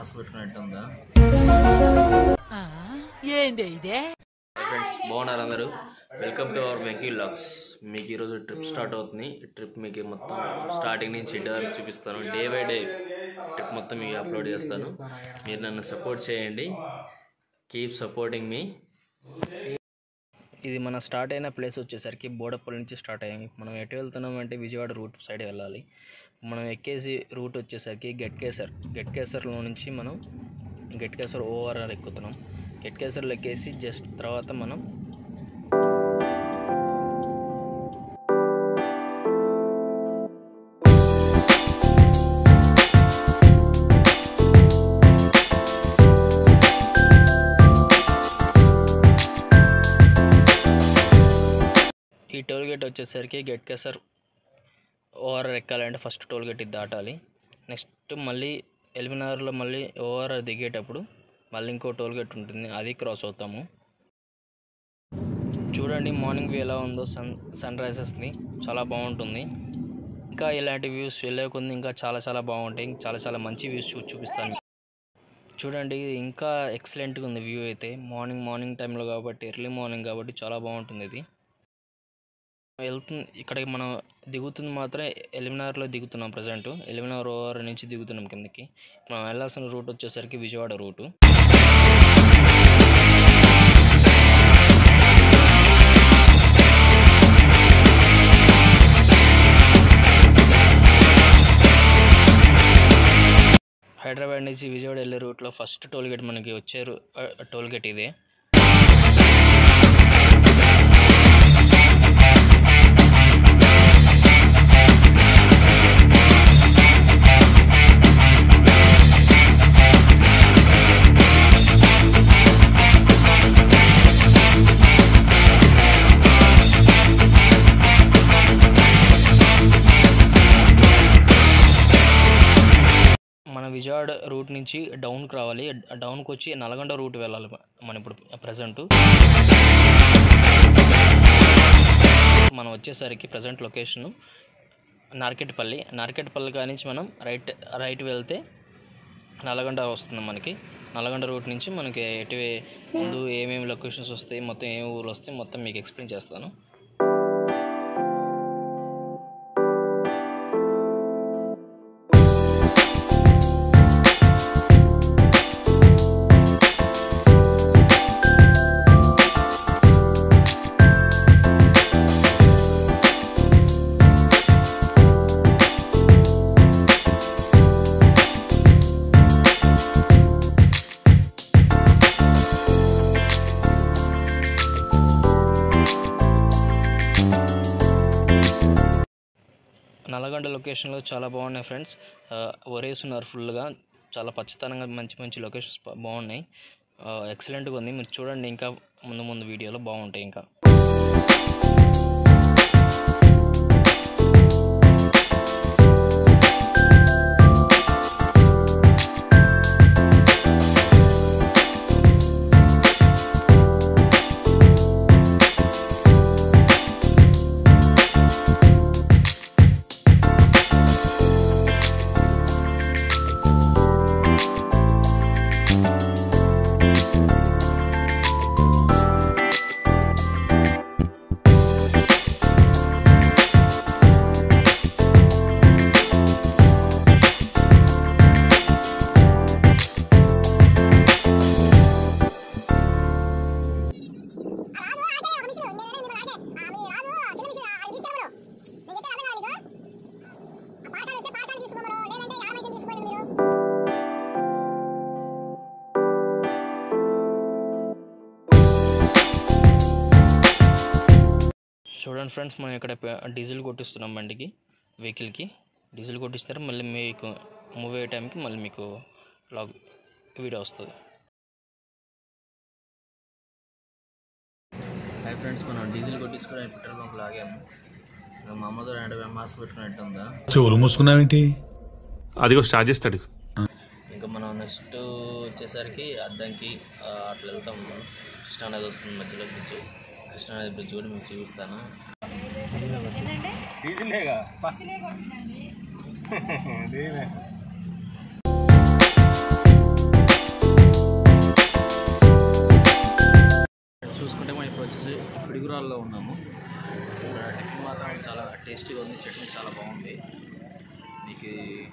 Mask పెట్టుకున్నట్టుందా? Friends బాగున్నారు అందరూ. Welcome to our Venky vlogs. మీకు ఈరోజు ట్రిప్ స్టార్ట్ అవుతుంది. ట్రిప్ మీకు మొత్తం స్టార్టింగ్ నుంచి ఎండ్ వరకు చూపిస్తాను. డే బై డే ట్రిప్ మొత్తం మీకు అప్లోడ్ చేస్తాను. మీరు నన్ను సపోర్ట్ చేయండి. Keep supporting me. ఇది మన స్టార్ట్ అయిన ప్లేస్ వచ్చేసరికి బోడపల్లి నుంచి స్టార్ట్ అయ్యాము. మనం ఎటు వెళ్తున్నాం అంటే విజయవాడ రూట్ సైడ్ వెళ్ళాలి. మనం ఎక్కేసి రూట్ వచ్చేసరికి గట్కేసర్లో నుంచి మనం గట్కేసర్ ఓఆర్ఆర్ ఎక్కుతున్నాం. గట్కేసర్లో ఎక్కేసి జస్ట్ తర్వాత మనం ఈ టోల్ గేట్ వచ్చేసరికి గట్కేసర్ ఓఆర్ఆర్ ఎక్కాలంటే ఫస్ట్ టోల్ గేట్ ఇది దాటాలి. నెక్స్ట్ మళ్ళీ ఎల్బీనగర్లో మళ్ళీ ఓఆర్ఆర్ దిగేటప్పుడు మళ్ళీ ఇంకో టోల్ గేట్ ఉంటుంది, అది క్రాస్ అవుతాము. చూడండి మార్నింగ్ వ్యూ ఎలా ఉందో. సన్ రైజెస్ని చాలా బాగుంటుంది. ఇంకా ఇలాంటి వ్యూస్ వెళ్ళే కొద్ది ఇంకా చాలా బాగుంటాయి. చాలా మంచి వ్యూస్ చూపిస్తాను. చూడండి ఇంకా ఎక్సలెంట్గా ఉంది వ్యూ అయితే. మార్నింగ్ టైంలో కాబట్టి, ఎర్లీ మార్నింగ్ కాబట్టి చాలా బాగుంటుంది. ఇది ఇక్కడికి మనం దిగుతుంది మాత్రం ఎల్బీనగర్లో దిగుతున్నాం. ప్రజెంట్ ఎల్బీనగర్ ఓఆర్ నుంచి దిగుతున్నాం కిందకి. మనం వెళ్ళాల్సిన రూట్ వచ్చేసరికి విజయవాడ రూటు. హైదరాబాద్ నుంచి విజయవాడ వెళ్ళే రూట్లో ఫస్ట్ టోల్ గేట్ మనకి వచ్చే టోల్ గేట్ ఇదే. మన విజయవాడ రూట్ నుంచి డౌన్కి రావాలి. డౌన్కి వచ్చి నల్గొండ రూట్ వెళ్ళాలి మనం ఇప్పుడు ప్రజెంట్. మనం వచ్చేసరికి ప్రజెంట్ లొకేషను నార్కెట్పల్లి కానించి మనం రైట్ వెళ్తే నల్గొండ వస్తుంది మనకి. నల్గొండ రూట్ నుంచి మనకి ఎటు ముందు ఏమేమి లొకేషన్స్ వస్తాయి, మొత్తం ఏమేమి ఊరు వస్తాయి మొత్తం మీకు ఎక్స్ప్లెయిన్ చేస్తాను. నల్గొండ లొకేషన్లో చాలా బాగున్నాయి ఫ్రెండ్స్. వరేస్తున్నారు ఫుల్గా. చాలా పచ్చతనంగా మంచి లొకేషన్స్ బాగున్నాయి. ఎక్సలెంట్గా ఉంది. మీరు చూడండి, ఇంకా ముందు వీడియోలో బాగుంటాయి. ఇంకా చూడండి ఫ్రెండ్స్, మనం ఇక్కడ డీజిల్ కొట్టిస్తున్నాం వెహికల్కి డీజిల్ కొట్టిస్తారు. మళ్ళీ మీకు మూవ్ అయ్యే టైంకి మళ్ళీ మీకు వీడియో వస్తుంది. హై ఫ్రెండ్స్, మనం డీజిల్ కొట్టించుకోవడానికి పెట్రోల్ బంక్ లాగాము. మా అమ్మతో మాస్క్ పెట్టుకున్నట్టుందా? చెవులు మూసుకున్నావేంటి? అదిగో స్టార్ట్ చేస్తాడు. ఇంకా మనం నెక్స్ట్ వచ్చేసరికి అద్దంకి అట్లా వెళ్తాం. కృష్ణానది వస్తుంది మధ్యలో బ్రిడ్జ్. కృష్ణానది బ్రిడ్జ్ కూడా మీకు చూపిస్తాను. పిడుగురాల్లో ఉన్నాము. ఇక్కడ టిఫిన్ మాత్రం చాలా టేస్టీగా ఉంది, చట్నీ చాలా బాగుంది. మీకు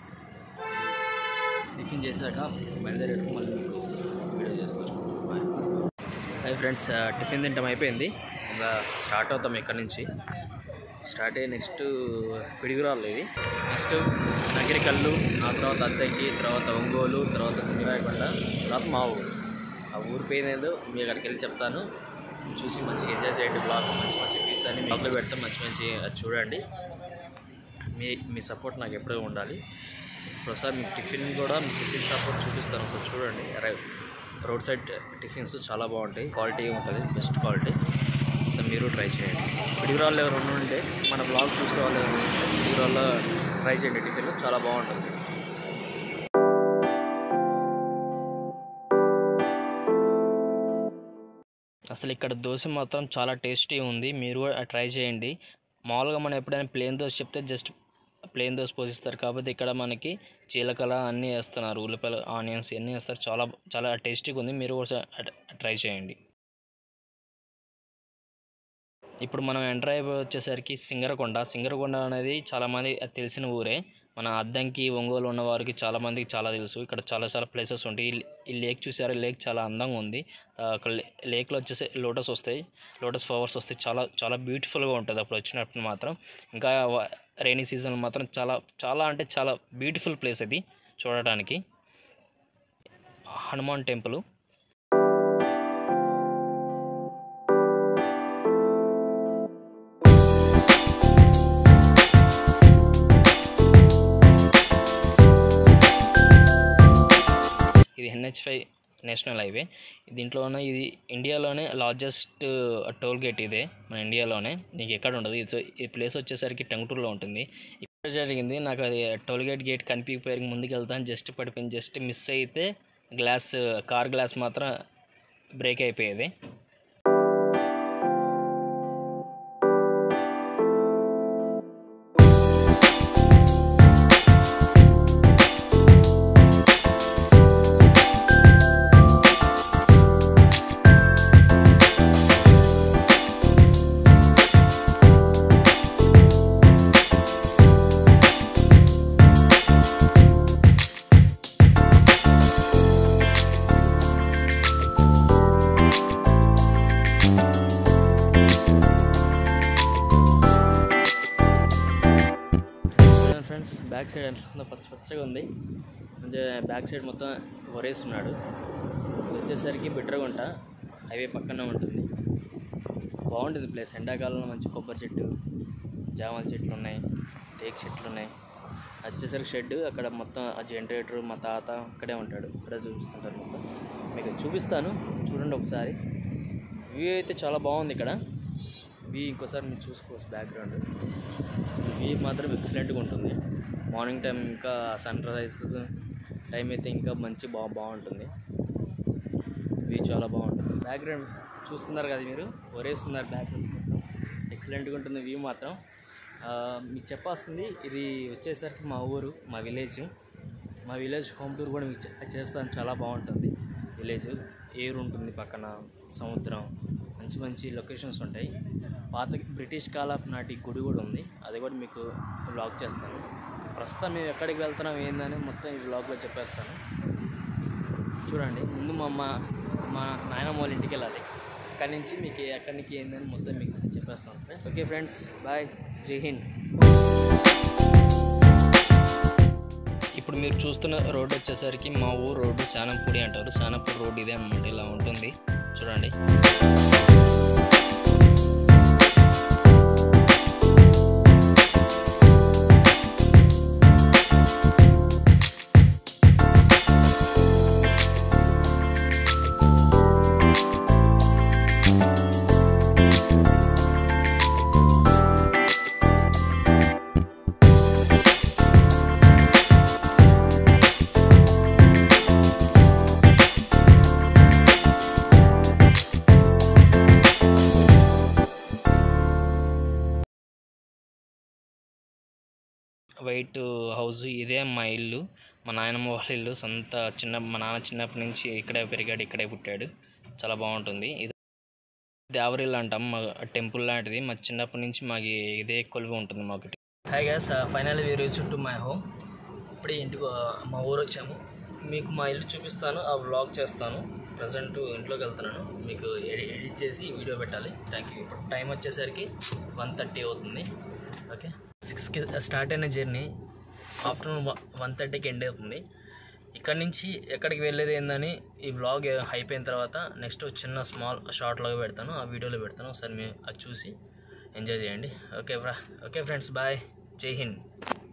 టిఫిన్ చేశాక బయలుదేరేటప్పుడు మళ్ళీ మీకు వీడియో చేస్తాను. హాయ్ ఫ్రెండ్స్, టిఫిన్ తింటాం అయిపోయింది. ఇంకా స్టార్ట్ అవుతాం ఇక్కడ నుంచి. స్టార్ట్ అయ్యి నెక్స్ట్ పిడుగురాళ్ళు ఇది, నెక్స్ట్ నగిరికల్లు, ఆ తర్వాత అద్దంకి, తర్వాత ఒంగోలు, తర్వాత సింగరాయకొండ, తర్వాత మా ఊరు. ఆ ఊరి పేరు ఏదో మీ అక్కడికి వెళ్ళి చెప్తాను. చూసి మంచిగా ఎంజాయ్ చేయండి. బ్లాగ్ మంచి మంచి వ్యూస్ అని బ్లాగ్లో పెడతాం, మంచి మంచి అది చూడండి. మీ సపోర్ట్ నాకు ఎప్పుడూ ఉండాలి. ఒకసారి మీకు టిఫిన్ సపోర్ట్ చూపిస్తాను. ఒకసారి చూడండి. రోడ్ సైడ్ టిఫిన్స్ చాలా బాగుంటాయి, క్వాలిటీ ఉంటుంది, బెస్ట్ క్వాలిటీ. సో మీరు ట్రై చేయండి. పిడుగురాళ్ళు ఎవరైనా ఉంటే మన బ్లాగ్ చూసే వాళ్ళు ఎవరైనా ఉంటే పిడుగురాల్లో ట్రై చేయండి. టిఫిన్ చాలా బాగుంటుంది. అసలు ఇక్కడ దోశ మాత్రం చాలా టేస్టీ ఉంది, మీరు కూడా ట్రై చేయండి. మామూలుగా మనం ఎప్పుడైనా ప్లేన్ దోశ చెప్తే జస్ట్ ప్లేన్ దోశ పోసిస్తారు, కాకపోతే ఇక్కడ మనకి జీలకర్ర అన్నీ వేస్తున్నారు, ఉల్లిపాయలు, ఆనియన్స్ అన్నీ వేస్తారు. చాలా చాలా టేస్టీగా ఉంది, మీరు కూడా ట్రై చేయండి. ఇప్పుడు మనం ఎంటర్ అయిపోయి వచ్చేసరికి సింగరకొండ అనేది చాలామంది తెలిసిన ఊరే. మన అద్దంకి, ఒంగోలు ఉన్న వారికి చాలామందికి చాలా తెలుసు. ఇక్కడ చాలా చాలా ప్లేసెస్ ఉంటాయి. ఈ లేక్ చూసారు, లేక్ చాలా అందంగా ఉంది. అక్కడ లేక్లో వచ్చేసి లోటస్ ఫ్లవర్స్ వస్తాయి. చాలా చాలా బ్యూటిఫుల్గా ఉంటుంది అప్పుడు వచ్చినప్పుడు మాత్రం. ఇంకా రైనీ సీజన్ మాత్రం చాలా చాలా అంటే చాలా బ్యూటిఫుల్ ప్లేస్ ఇది చూడటానికి. హనుమాన్ టెంపుల్. ఇది NH5 నేషనల్ హైవే. దీంట్లోనే ఇది ఇండియాలోనే లార్జెస్ట్ టోల్ గేట్ ఇదే, మన ఇండియాలోనే. నీకు ఎక్కడ ఉండదు. ఈ ప్లేస్ వచ్చేసరికి టంగుటూరులో ఉంటుంది. ఇక్కడ జరిగింది నాకు అది టోల్ గేట్ కనిపించకపోయి ముందుకు వెళ్తాను, జస్ట్ పడిపోయింది. జస్ట్ మిస్ అయితే కార్ గ్లాస్ మాత్రం బ్రేక్ అయిపోయేది. ఫ్రెండ్స్, బ్యాక్ సైడ్ ఎంత పచ్చగా ఉంది. మంచిగా బ్యాక్ సైడ్ మొత్తం వరేస్తున్నాడు. ఇది వచ్చేసరికి బిట్రగుంట హైవే పక్కనే ఉంటుంది. బాగుంటుంది ప్లేస్. ఎండాకాలంలో మంచి కొబ్బరి చెట్టు, జామల చెట్లు ఉన్నాయి, టేక్ చెట్లు ఉన్నాయి. వచ్చేసరికి షెడ్, అక్కడ మొత్తం ఆ జనరేటర్, మా తాత అక్కడే ఉంటాడు, ఇక్కడే చూపిస్తుంటారు. మొత్తం మీకు చూపిస్తాను, చూడండి ఒకసారి. వ్యూ అయితే చాలా బాగుంది ఇక్కడ. వ్యూ ఇంకోసారి మీరు చూసుకోవచ్చు. బ్యాక్గ్రౌండ్ వ్యూ మాత్రం ఎక్సలెంట్గా ఉంటుంది. మార్నింగ్ టైం ఇంకా సన్ రైజ్ టైం అయితే ఇంకా మంచి బాగుంటుంది. వ్యూ చాలా బాగుంటుంది. బ్యాక్గ్రౌండ్ చూస్తున్నారు కదా మీరు, వరేస్తున్నారు బ్యాక్గ్రౌండ్. ఎక్సలెంట్గా ఉంటుంది వ్యూ మాత్రం. మీకు చెప్పాల్సింది, ఇది వచ్చేసరికి మా ఊరు, మా విలేజ్ హోమ్ టూర్ కూడా మీకు చేస్తాను. చాలా బాగుంటుంది విలేజ్. ఏరు ఉంటుంది పక్కన, సముద్రం, మంచి మంచి లొకేషన్స్ ఉంటాయి. పాత బ్రిటిష్ కాలపు నాటి గుడి కూడా ఉంది, అది కూడా మీకు వ్లాగ్ చేస్తాను. ప్రస్తుతం మేము ఎక్కడికి వెళ్తున్నాం ఏందని మొత్తం ఈ వ్లాగ్లో చెప్పేస్తాను. చూడండి. ముందు మా నాయనమ్మ వాళ్ళ ఇంటికి వెళ్ళాలి. అక్కడి నుంచి మీకు ఎక్కడికి ఏందని మొత్తం మీకు చెప్పేస్తాను ఫ్రెండ్స్. ఓకే ఫ్రెండ్స్, బాయ్, జై హింద్. ఇప్పుడు మీరు చూస్తున్న రోడ్డు వచ్చేసరికి మా ఊరు రోడ్డు శానంపూడి అంటారు. శానంపూడి రోడ్డు ఇదే అన్నమాట, ఇలా ఉంటుంది చూడండి. వైట్ హౌస్ ఇదే మా ఇల్లు, మా నాయనమ్మ వాళ్ళ ఇల్లు. మా నాన్న చిన్నప్పటి నుంచి ఇక్కడే పెరిగాడు, ఇక్కడే పుట్టాడు. చాలా బాగుంటుంది. ఇది దేవరిల్ అంటాం, మా టెంపుల్ లాంటిది. మా చిన్నప్పటి నుంచి మాకు ఇదే కొలువు ఉంటుంది మాకు. Hi guys, finally we reach to my home. ఇప్పుడే ఇంటికి మా ఊరు వచ్చాము. మీకు మా ఇల్లు చూపిస్తాను, ఆ వ్లాగ్ చేస్తాను. ప్రజెంట్ ఇంట్లోకి వెళ్తున్నాను, మీకు ఎడిట్ చేసి వీడియో పెట్టాలి. Thank you. ఇప్పుడు టైం వచ్చేసరికి 1:30 అవుతుంది. ఓకే, 6కి స్టార్ట్ అయిన జర్నీ ఆఫ్టర్నూన్ 1:30కి ఎండ్ అవుతుంది. ఇక్కడ నుంచి ఎక్కడికి వెళ్ళేది ఏందని ఈ వ్లాగ్ అయిపోయిన తర్వాత నెక్స్ట్ చిన్న స్మాల్ షార్ట్లాగా పెడతాను, ఆ వీడియోలో పెడతాను. ఒకసారి మీరు అది చూసి ఎంజాయ్ చేయండి. ఓకే ఫ్రెండ్స్, బాయ్, జై హింద్.